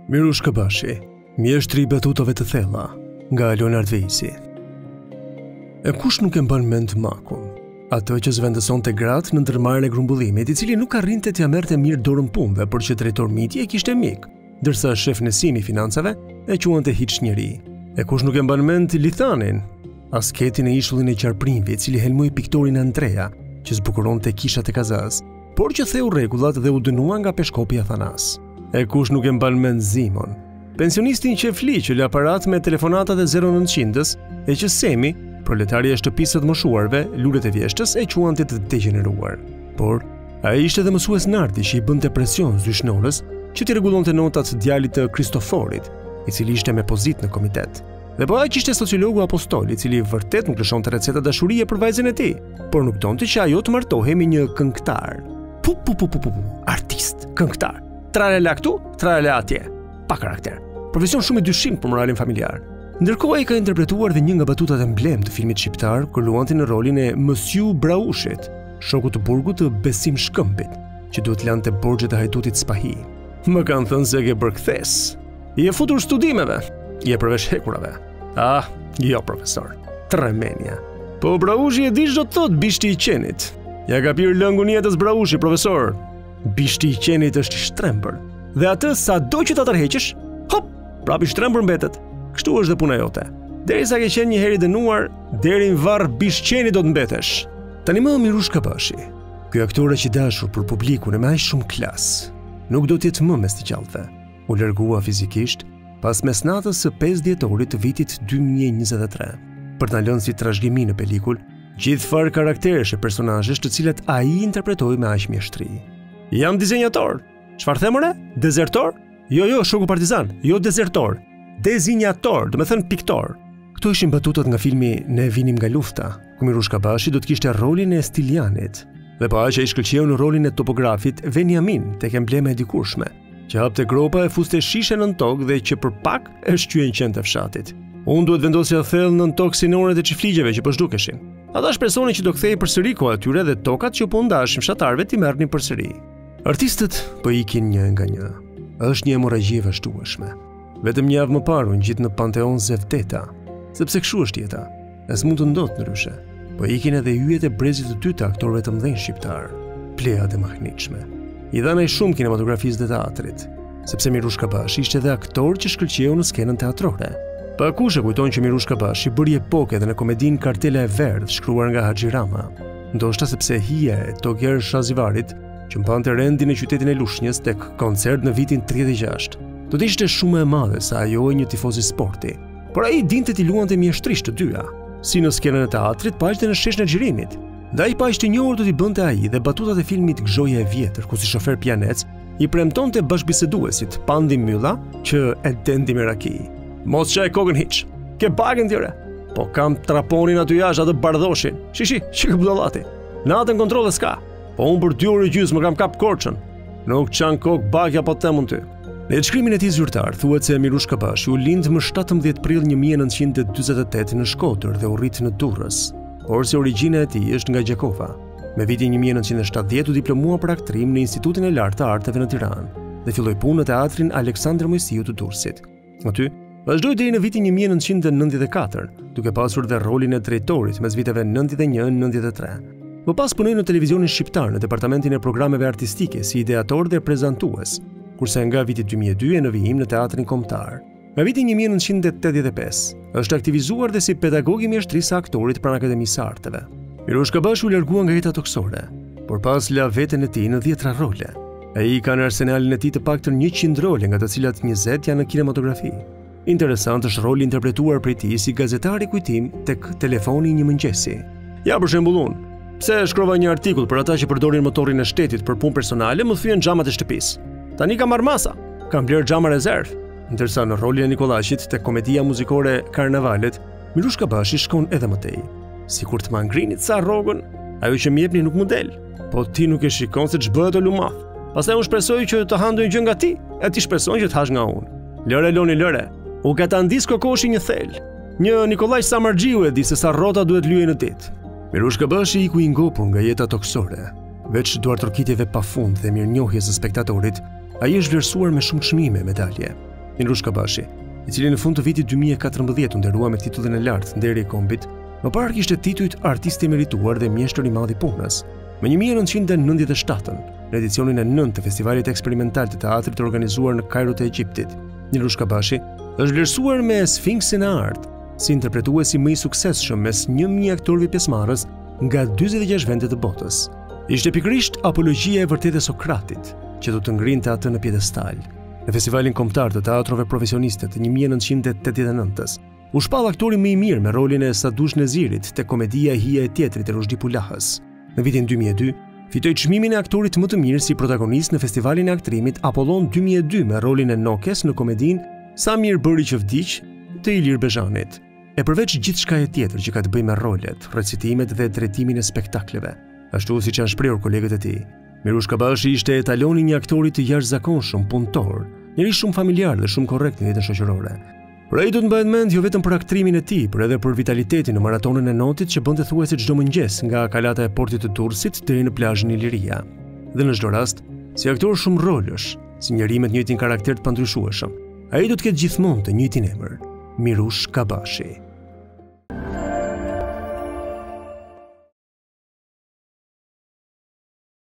Mirush Kabashi, mjeshtri i batutave të thella, nga Leonard Vejsi. E kush nuk e mban mend Makun, atë që zvendësonte gratë në ndërmarrjen e grumbullimit, i cili nuk arrinte t'ia merrte mirë dorën punëve, por që drejtor miti e kishte mik, ndërsa shef Nesimi i financave e quante hiç njeri. E kush nuk e mban mend Lithanin, asketin e ishullin e qarprinjve, i cili helmoi piktorin Andrea, që zbukuronte kishat e Kazaz, por që theu rregullat dhe u dënua nga peshkopi Athanas. E kush nuk e mban mend Zimon, pensionistin që fli që la parat me telefonatat e 0900-s, e që Semi, proletarja e shtëpisë së të moshuarve, lulet e vjeshtës, e quante të degeneruar. Por ai ishte edhe mësues narti që i bënte presion zyshnorës që t'i rregullonte notat djalit të Kristoforit, i cili ishte me pozit në komitet. Dhe po aq ishte sociologu apostol, i cili vërtet nuk lëshonte receta dashurie për vajzën e tij, por nuk donte që ajo të martohej me një këngëtar. Artist, këngëtar. Tralala këtu, tralala atje. Pa karakter. Profesion shumë i dyshim për moralin familjar. Ndërkohë ai ka interpretuar dhe një nga batutat emblem të filmit shqiptar, kur luanti në rolin e Monsieur Braushit, shoku të burgut të Besim Shkëmbit, që duhet lante borxhet e hajtutit Spahi. Më kanë thënë se ke bërë kthes. I e futur studimeve, i e përvesh hekurave. Ah, jo profesor. Tremenja. Po Braushi e di ç'do të thot bishti i qenit. Ja ka pirë lëngun jetës Braushi, profesor. Bishti i qenit është i shtrembër, dhe atë sado që ta tërheqësh, hop, prap i shtrembër mbetet. Kështu është dhe puna jote. Derisa ke qenë një herë i dënuar, deri në varr bishqeni do të mbetesh. Tani më Mirush Kabashi, ky aktor aq i dashur për publikun e me aq shumë klas, nuk do të jetë më mes të gjallëve. U largua fizikisht pas mesnatës së 5 dhjetorit të vitit 2023, për ta lënë si trashëgimi në pelikull gjithë farë karakteresh e personazhesh të cilat ai interpretoi me aq mjeshtri. Jam dizenjator. Çfarë themore? Dezertor? Jo, shoku partizan. Jo dezertor. Dezinjator, do të thënë piktor. Këto ishin batutat nga filmi Ne vinim nga lufta, ku Mirush Kabashi do të kishte rolin e Stilianit. Dhe po aq ai shkëlqeu në rolin e topografit Veniamin, tek emblema e dikurshme, që hapte gropa e fuste shishe nën tokë dhe që për pak e shqyen qenë të fshatit. Unë duhet vendosja thellë nën tokë sinoret e çifligjeve që po zhdukeshin. Ata shpresoni që do kthehej përsëri koha atyre dhe tokat që po ndashin fshatarëve t'i merrnin përsëri. Artistët po ikin një nga një. Është një hemorragji e vazhdueshme. Vetëm një javë më parë u ngjit në Panteon Zevdeta, sepse kështu është jeta. E s'mund të ndodhë ndryshe. Po ikin edhe yjet e brezit të dy të aktorëve të mëdhenj shqiptar, pleja e mahnitshme. I dhan ai shumë kinematografisë dhe teatrit, sepse Mirush Kabashi ishte edhe aktor që shkëlqeu në skenën teatrore. Pa kush e kujton që Mirush Kabashi bëri epokë edhe në komedinë Kartela e Verdhë, shkruar nga Haxhi Rama. Ndoshta sepse hija e Toger Shazivarit, që mpante rendin e qytetin e Lushnjës tek koncert në vitin 36, do të ishte shumë e madhe sa ajo e një tifozi sporti. Por ai dinte t'i luante mjeshtrisht të dyja, si në skenën e teatrit, pa aq në sheshën e xhirimit. Dhe ai pa aq të njohur do t'i bënte ai dhe batutat e filmit Gjoja e vjetër, ku si shofer pjanec i premtonte bashkëbiseduesit Pandi Mylla që e dendi me raki. Mos çaj kokën hiç. Ke bagën tyre. Po kam traponin aty jashtë atë bardhoshin. Shishi, çka budallati. Natën kontrolle s'ka. Po unë për 2 orë gjysmë kam kap korçën. Nuk çan kokë bagja po temun ty. Në shkrimin e tij zyrtar thuhet se Mirush Kabashi u lind më 17 prill 1948 në Shkodër dhe u rrit në Durrës, por si origjina e tij është nga Gjakova. Me vitin 1970 u diplomua për aktrim në Institutin e Lartë të Arteve në Tiranë dhe filloi punë në teatrin Aleksandër Mojsiu të Durrësit. Aty vazhdoi deri në vitin 1994, duke pasur dhe rolin e drejtorit mes viteve 91-93. Më pas punoi në televizionin shqiptar në departamentin e programeve artistike si ideator dhe prezantues, kurse nga viti 2002 e në vijim në teatrin kombëtar. Në vitin 1985 është aktivizuar dhe si pedagog i mjeshtrisë së aktorit pranë Akademisë së Arteve. Mirush Kabashi u largua nga jeta toksore, por pas la veten e tij në 10 role. Ai ka në arsenalin e tij të paktën 100 role, nga të cilat 20 janë në kinematografi. Interesant është roli interpretuar prej tij si gazetari kujtim tek Telefoni një mëngjesi. Ja për shembull unë, pse shkrova një artikull për ata që përdorin motorin e shtetit për punë personale, më thyen xhamat e shtëpisë. Tani kam marr masa, kam bler xhama rezerv. Ndërsa në rolin e Nikolashit tek komedia muzikore Karnavalet, Mirush Kabashi shkon edhe më tej. Sikur të ma ngrinit sa rrogën, ajo që më jepni nuk më del. Po ti nuk e shikon se ç'bëhet o lumath. Pastaj unë shpresoj që të ha ndonjë gjë nga ti, e ti shpreson që të hash nga unë. Lëre Loni, lëre. U ka ta ndis kokoshi një thel. Një Nikolaj Samargjiu e di se sa rrota duhet lyej në ditë. Mirush Kabashi iku i ngopur nga jeta toksore. Veç duart rokitjeve pafund dhe mirënjohjes së spektatorit, ai është vlerësuar me shumë çmime, medalje. Mirush Kabashi, i cili në fund të vitit 2014 u nderua me titullin e lartë Nderi i Kombit, më parë kishte titujt artist i merituar dhe mjeshtër i madh i punës. Më 1997, në edicionin e 9 të Festivalit Eksperimental të Teatrit organizuar në Kairo të Egjiptit, Mirush Kabashi është vlerësuar me Sfinksin e Art si interpretuesi më i suksesshëm mes 1000 aktorëve pjesëmarrës nga 46 vende të botës. Ishte pikërisht apologjia e vërtetë e Sokratit, që do të ngrinte atë në piedestal. Në Festivalin Kombëtar të Teatrove Profesioniste të 1989-s, u shpall aktori më i mirë me rolin e Sadush Nezirit te komedia Hija e Tjetrit e Rushdi Pulahës. Në vitin 2002, fitoi çmimin e aktorit më të mirë si protagonist në Festivalin e Aktrimit Apollon 2002 me rolin e Nokes në komedinë Sa mirë bëri që vdiq të Ilir Bezhanit. E përveç gjithçka e tjetër që ka të bëjë me rolet, recitimet dhe drejtimin e spektakleve, ashtu siç janë shprehur kolegët e tij, Mirush Kabashi ishte etaloni një aktori të jashtëzakonshëm, punëtor, njëri shumë familjar dhe shumë korrekt në jetën shoqërore. Por ai do të mbahet mend jo vetëm për aktrimin e tij, por edhe për vitalitetin në maratonën e Notit që bënte thuajse çdo mëngjes nga kalata e portit të Durrësit deri në plazhin Iliria. Dhe në çdo rast, si aktor shumë rolësh, si njeri me të njëjtin karakter të pandryshueshëm, ai do të ketë gjithmonë të njëjtin emër, Mirush Kabashi.